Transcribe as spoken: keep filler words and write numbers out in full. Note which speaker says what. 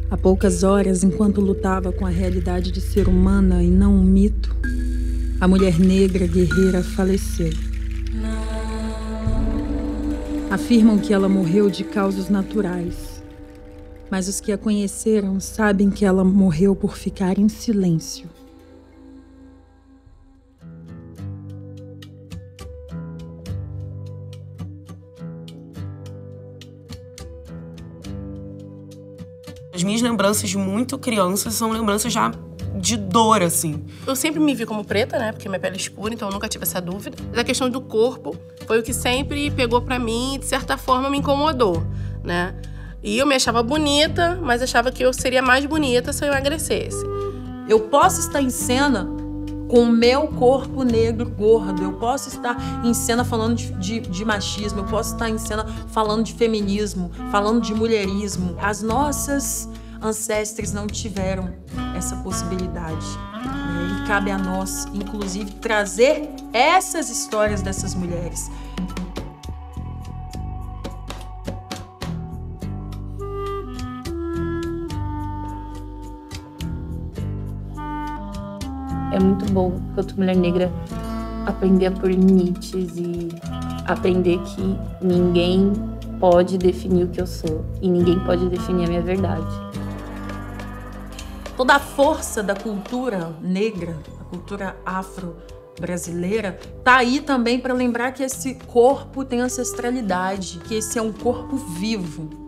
Speaker 1: Há poucas horas, enquanto lutava com a realidade de ser humana e não um mito, a mulher negra guerreira faleceu. Afirmam que ela morreu de causas naturais, mas os que a conheceram sabem que ela morreu por ficar em silêncio.
Speaker 2: As minhas lembranças de muito criança são lembranças já de dor, assim.
Speaker 3: Eu sempre me vi como preta, né? Porque minha pele é escura, então eu nunca tive essa dúvida. Mas a questão do corpo foi o que sempre pegou pra mim e, de certa forma, me incomodou, né? E eu me achava bonita, mas achava que eu seria mais bonita se eu emagrecesse.
Speaker 4: Eu posso estar em cena com o meu corpo negro gordo, eu posso estar em cena falando de, de, de machismo, eu posso estar em cena falando de feminismo, falando de mulherismo. As nossas ancestres não tiveram essa possibilidade, né? E cabe a nós, inclusive, trazer essas histórias dessas mulheres.
Speaker 5: É muito bom, enquanto mulher negra, aprender a pôr limites e aprender que ninguém pode definir o que eu sou e ninguém pode definir a minha verdade.
Speaker 4: Toda a força da cultura negra, a cultura afro-brasileira, tá aí também para lembrar que esse corpo tem ancestralidade, que esse é um corpo vivo.